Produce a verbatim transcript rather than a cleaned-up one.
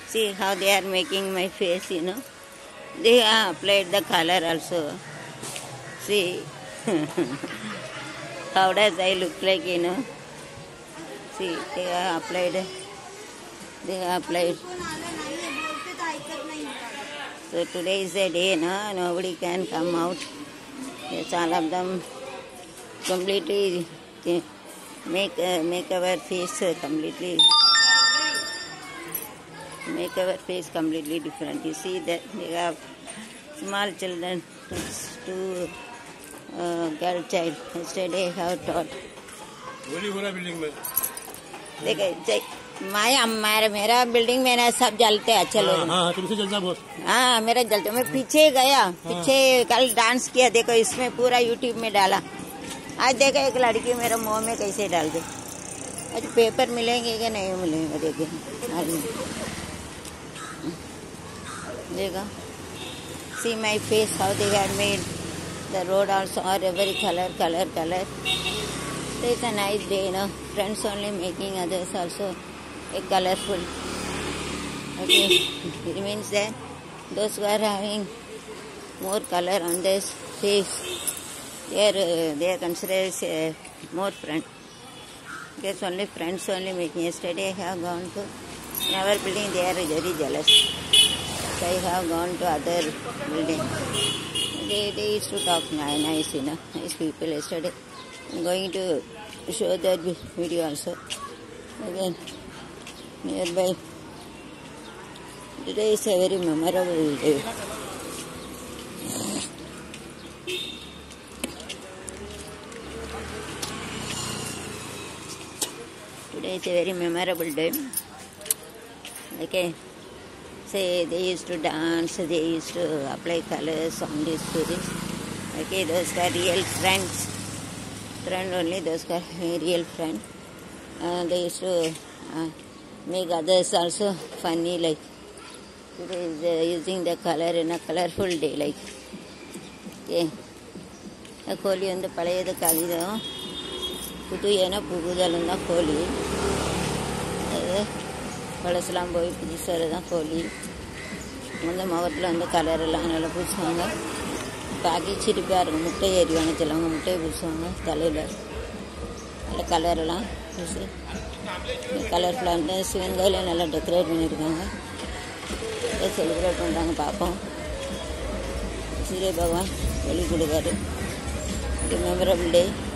See how they are making my face, you know. They have applied the color also. See how does I look like, you know. See, they have applied. They have applied. So today is a day, no? Nobody can come out. Yes, all of them completely make uh, make our face uh, completely make our face completely different. You see that they have small children, two uh, girl child. Yesterday I have taught. Building में देखिए माया हमारा मेरा building में ना सब जलते हैं अच्छे लोग। हाँ, तुमसे जलता बहुत। हाँ मेरा जलते। मैं पीछे गया, पीछे कल डांस किया, देखो इसमें पूरा यूट्यूब में डाला। आज देखो एक लड़की मेरे मुंह में कैसे डाल दे। आज पेपर मिलेंगे कि नहीं मिलेंगे देखिए। देखो see my face how they have made the road also are every colour colour colour. It's a nice day, you know. Friends only making others also a colorful. Okay, it means that those who are having more color on their face, they are uh, they are considered uh, more friend. Because only friends only making. Yesterday I have gone to in our building. They are very jealous. So I have gone to other building. They they used to talk nice, you know, nice people. Yesterday. I'm going to show that video also. Again, nearby. Today is a very memorable day. Today is a very memorable day. Okay. Say they used to dance, they used to apply colors on these tourists. Okay, those are real friends. Friend only, those are real friend. Uh, they used to uh, make others also funny, like today is uh, using the color in a colorful day, like okay. கோழி வந்து பழையது கவிதம் புது ஏன்னா புகுதலும் தான் கோழி. அது பழசெல்லாம் போய் புதுசாக தான் கோழி. வந்து முகத்தில் வந்து கலரெல்லாம் நல்லா பூசுவாங்க. பாக்கி சிரிப்பாக இருக்கும். முட்டை ஏறிவாங்க சிலவங்க முட்டையை பூசுவாங்க தலையில். நல்ல கலரெல்லாம் பூசி கலர்ஃபுல்லாக இருந்து சிவன் கோயிலில் நல்லா டெக்கரேட் பண்ணியிருக்காங்க. அதை செலிப்ரேட் பண்ணுறாங்க. பார்ப்போம். சூரிய பகவான் வெளி கொடுக்காரு. மெமரபிள் டே.